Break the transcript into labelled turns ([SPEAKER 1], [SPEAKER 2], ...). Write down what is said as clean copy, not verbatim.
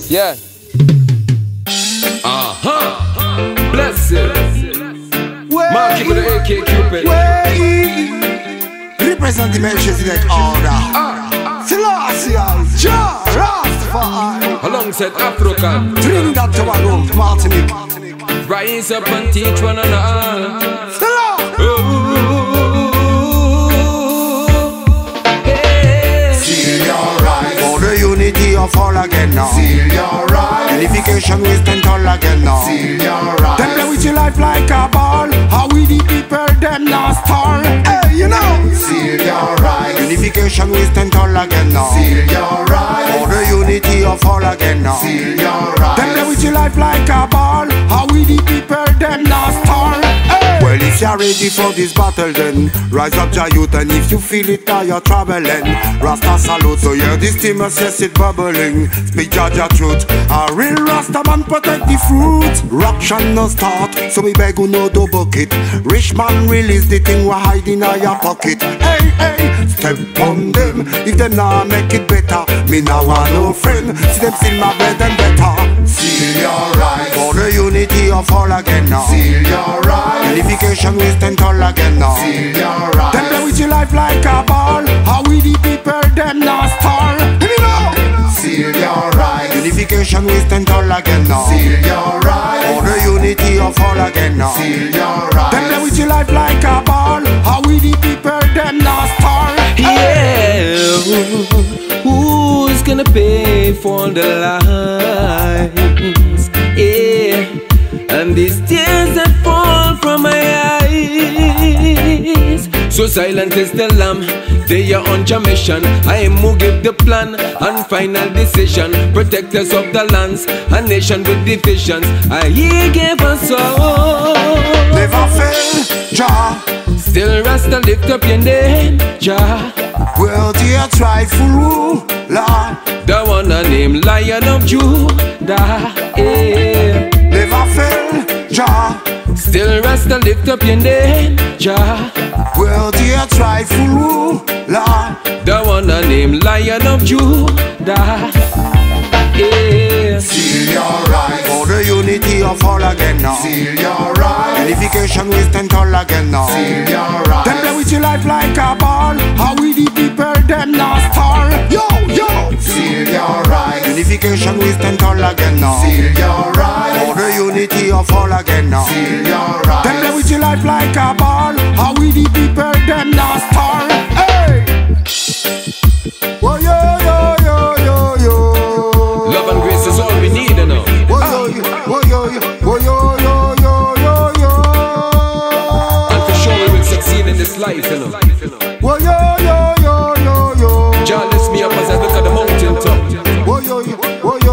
[SPEAKER 1] Yeah. Blessed. Mark it with the AK Cupid.
[SPEAKER 2] Represent the Melchizedek order. Selassie, Jah Rastafari.
[SPEAKER 1] Alongside AFROKAN.
[SPEAKER 2] Trinidad, Tobago, Martinique.
[SPEAKER 1] Rise up and teach one another.
[SPEAKER 2] Seal your eyes for the unity of all again now. Seal your eyes. Unification we stand tall again now. Seal your eyes. Them play with your life like a ball. How we the people them now star. Hey, you know. Seal your eyes. Unification we stand tall again now. Seal your eyes. For the unity of all again now. Seal your eyes. Them play with your life like a ball. How we the people them now star. Hey. Well, if you're ready for this battle then rise up your youth, and if you feel it now you're traveling. Rasta salute, so yeah, this team says it bubbling. Speak your truth. A real Rasta man protect the fruit. Rock shall not start, so we beg you no do bucket. Rich man release the thing we hide in your pocket. Hey, hey, step on them. If them not make it better, me now want no friend. See them still my bread and better. Seal your eyes for the unity of all again now. Seal your eyes. Unification we stand tall again now. Seal your eyes. Them play with your life like a ball. How we the people them now star. Here we go. Seal your eyes. Unification we stand tall again now. Seal your eyes. For the unity of all again now. Seal your eyes. Them play with your life like a ball. How we the people them now star.
[SPEAKER 1] Yeah. Who's gonna pay for the lies? Yeah. And these tears that fall from my eyes. So silent is the lamb, they are on your mission. I am who give the plan and final decision. Protectors of the lands, a nation with divisions. I he gave us all.
[SPEAKER 2] Never fail, Jah.
[SPEAKER 1] Still Rasta lift up your name, Jah.
[SPEAKER 2] Well, dear trifle ruler,
[SPEAKER 1] the one I name Lion of Judah. Yeah.
[SPEAKER 2] Never fail, Jah.
[SPEAKER 1] Still Rasta lift up your name, Jah.
[SPEAKER 2] Well, dear trifle ruler,
[SPEAKER 1] the one I name Lion of Judah. Yeah.
[SPEAKER 2] Seal your eyes for the unity of all again now. Seal your eyes. Unification we stand tall again now. Seal your eyes. Them play with your life like a ball. How we the people them now star. Yo, yo. Seal your eyes. Unification we stand tall again now. Seal your eyes. For the unity of all again now. Seal your eyes. Them play with your life like a ball. How we the people them now star. Hey. Oh, yo, yo, yo, yo, yo.
[SPEAKER 1] Love and grace is all we need, you know.
[SPEAKER 2] Oh, yo, yo, oh, yo, yo, oh, yo, yo, yo, yo, yo.
[SPEAKER 1] And for sure we will succeed in this life, you know.
[SPEAKER 2] Oh, yo, yo, yo, yo, yo.
[SPEAKER 1] Jah lifts me up as I look at the mountain top.
[SPEAKER 2] Oh, yo, yo, oh, yo.